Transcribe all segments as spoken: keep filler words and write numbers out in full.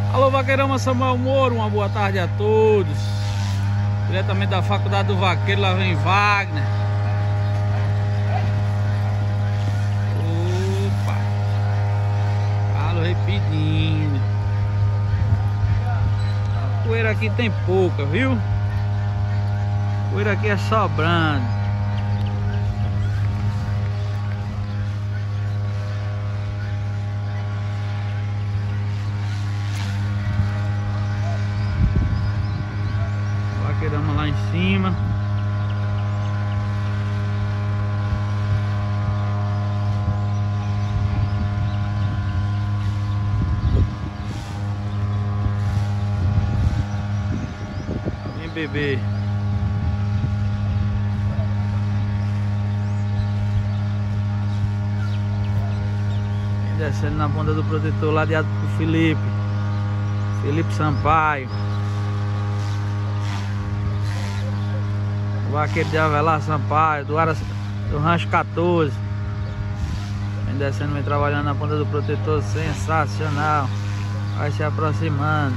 Alô, vaqueirão, Samuel Moro, uma boa tarde a todos. Diretamente da Faculdade do Vaqueiro, lá vem Wagner. Opa! Falo rapidinho. A poeira aqui tem pouca, viu? A poeira aqui é sobrando. Vaqueirama lá em cima. Vem beber. Vem descendo na ponta do protetor, ladeado pro Felipe. Felipe Sampaio. O vaqueiro de Avelar Sampaio, do, Ara, do Rancho quatorze. Vem descendo, vem trabalhando na ponta do protetor, sensacional. Vai se aproximando.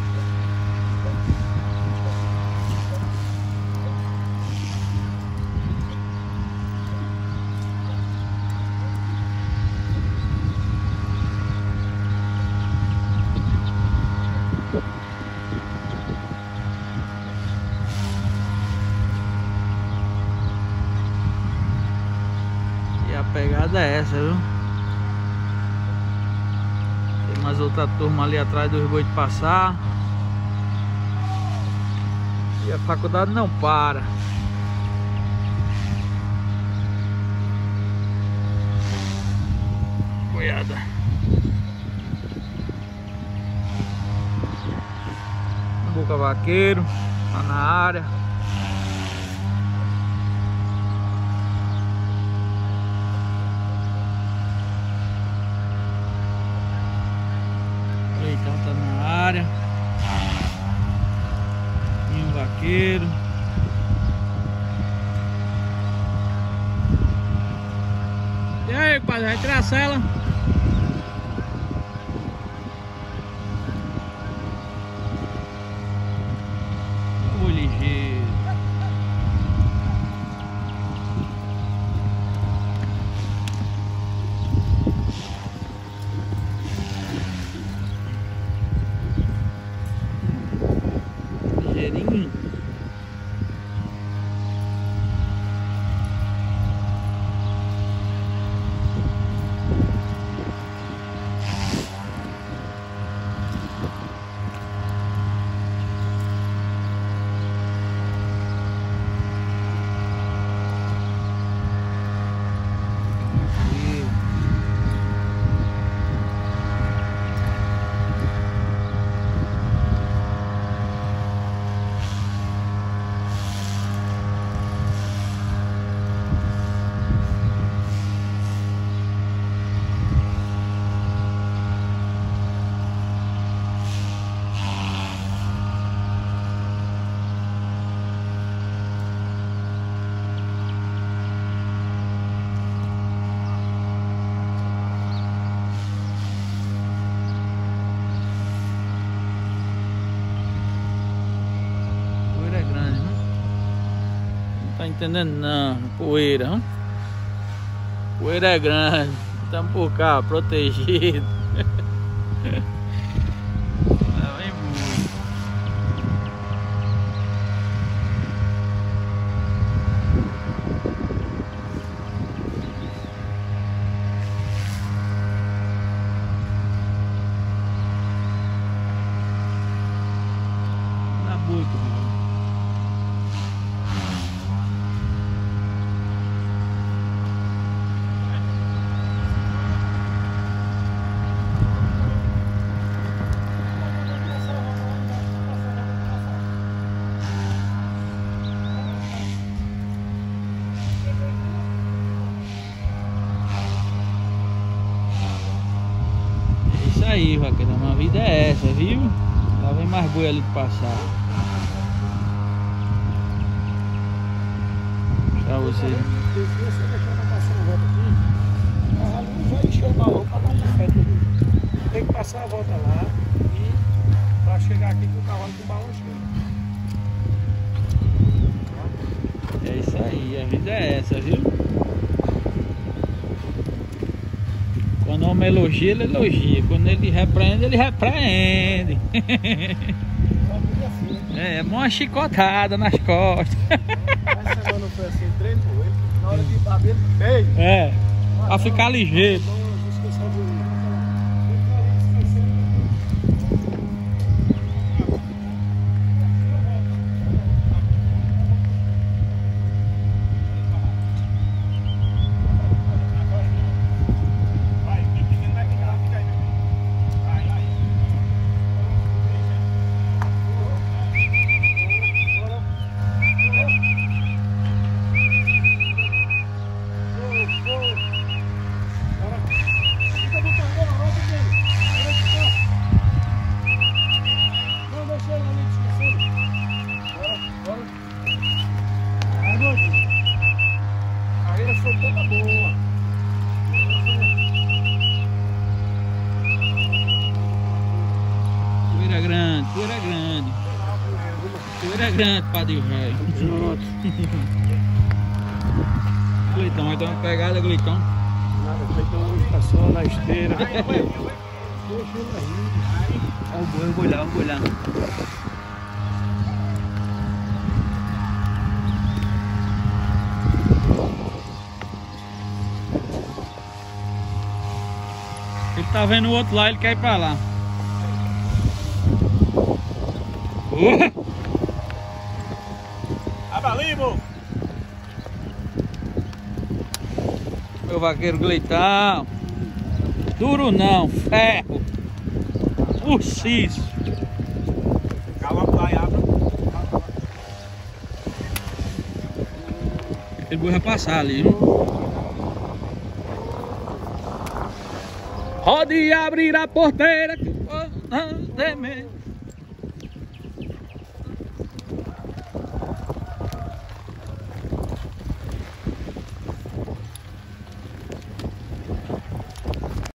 A pegada é essa, viu? Tem mais outra turma ali atrás dos bois de passar. E a faculdade não para. Boiada. Boca Vaqueiro, tá na área. Então tá na área. E um vaqueiro. E aí, pai, vai tirar a cela? Vou ligeiro. Ligeirinho. Tá entendendo não, poeira, hein? Poeira é grande, estamos por cá, protegido. Lá vem muito. Dá muito, mano. Aí, vaqueirão, a vida é essa, viu? Lá vem mais boi ali de passar. Pra você. Se você deixar ela passar a volta aqui, ela não vai encher o balão pra dar um fé. Tem que passar a volta lá e Vai chegar aqui com o cavalo com o balão cheio. É isso aí, a vida é essa, viu? Quando o homem elogia, ele elogia. Quando ele repreende, ele repreende. É, é uma chicotada nas costas. Essa semana foi assim, treino com ele. Na hora de bater, meio. É, pra ficar ligeiro. Poeira grande, poeira grande. Poeira grande, padre velho. Gleitão, vai dar uma pegada, Gleitão. Nada, Gleitão hoje tá só na esteira. Olha o boi, o boi lá, o boi lá. Ele tá vendo o outro lá, ele quer ir pra lá. Uh! Abalimo! Meu vaqueiro Gleitão. Duro não, ferro. Ursiço. Calma lá, abra. Ele vai passar ali, viu? Pode abrir a porteira que eu não temer.